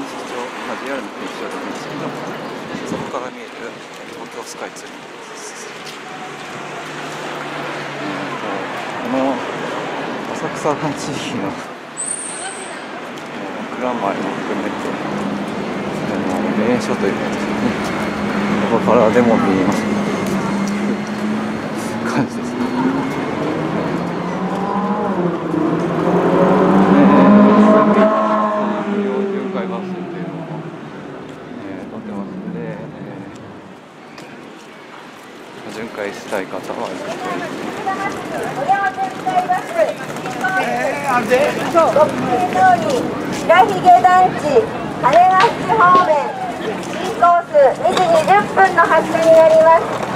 市町、JR の錦糸町なんですけど、そこから見える東京スカイツリーです。この浅草地域の蔵前も含めて名所というかですね、ここからでも見えます感じですね。無料巡回バスっていうのも、撮ってますんで、巡回したい方はぜひ。 白ひげ団地、姉ヶ淵方面、新コース2時20分の発車になります。